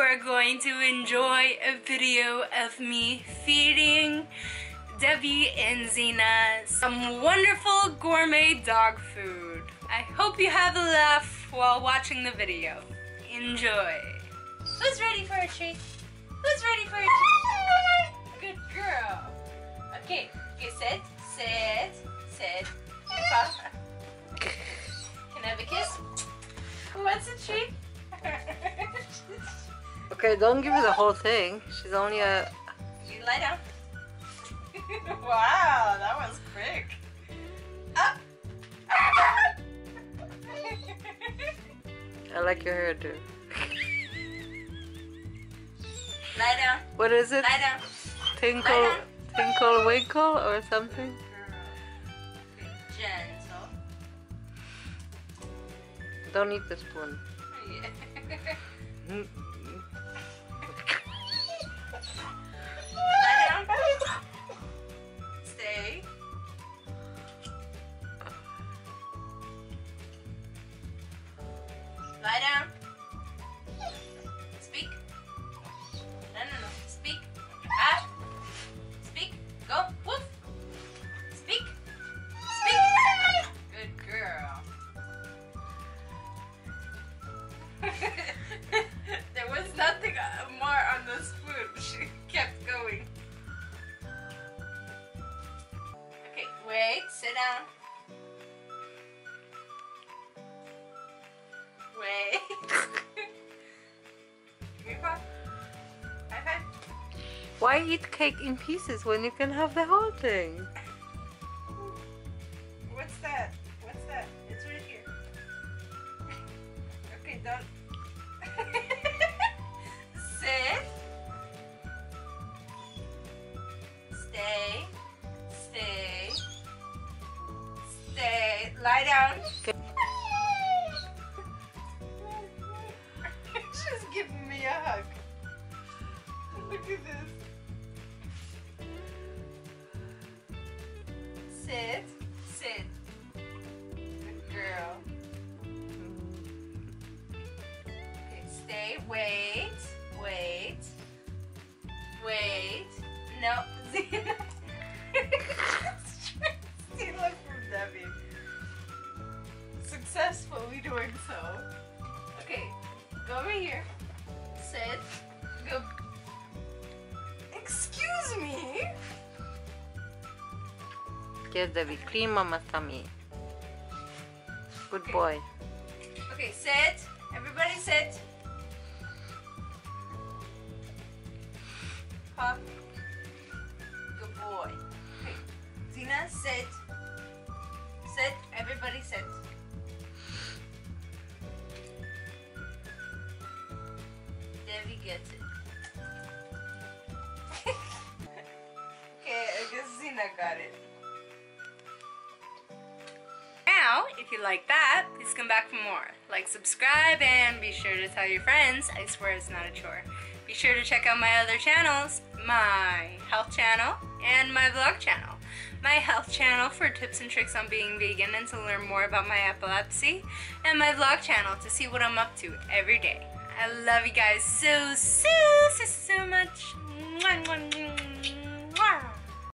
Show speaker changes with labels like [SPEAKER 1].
[SPEAKER 1] are going to enjoy a video of me feeding Debbie and Zena some wonderful gourmet dog food. I hope you have a laugh while watching the video. Enjoy. Who's ready for a treat? Who's ready for a treat? Good girl. Okay, sit. Can I have a kiss? Who wants a treat?
[SPEAKER 2] Okay, don't give her the whole thing. She's only a...
[SPEAKER 1] You lie down. Wow, that was quick. Up.
[SPEAKER 2] I like your hairdo.
[SPEAKER 1] Lie down.
[SPEAKER 2] What is it?
[SPEAKER 1] Lie down.
[SPEAKER 2] Tinkle, tinkle, winkle, or something?
[SPEAKER 1] Gentle.
[SPEAKER 2] Don't eat the spoon.
[SPEAKER 1] Yeah. Lie down. Stay. Lie down. Speak. No. Speak. Ah. Speak. Go. Woof. Speak. Good girl. There was nothing more on the spoon. She kept going. Okay, wait. Sit down. Wait. Give me a paw. High five.
[SPEAKER 2] Why eat cake in pieces when you can have the whole thing?
[SPEAKER 1] What's that? What's that? It's right here. Okay, don't. Sit. Stay. Lie down. She's giving me a hug. Look at this. Sit. Good girl. Okay, stay. Wait. No. Steal it from Debbie. Successfully doing so. Okay, go over here. Sit. Go. Excuse me.
[SPEAKER 2] Give Debbie clean mama's tummy. Good boy.
[SPEAKER 1] Okay, sit. Everybody sit. Pop. Good boy. Okay. Zena, sit. Sit. Everybody sit. Debbie gets it. Okay, I guess Zena got it. Now, if you like that, please come back for more. Like, subscribe, and be sure to tell your friends. I swear it's not a chore. Be sure to check out my other channels, my health channel and my vlog channel. My health channel for tips and tricks on being vegan and to learn more about my epilepsy, and my vlog channel to see what I'm up to every day. I love you guys so much. Mwah, mwah, mwah.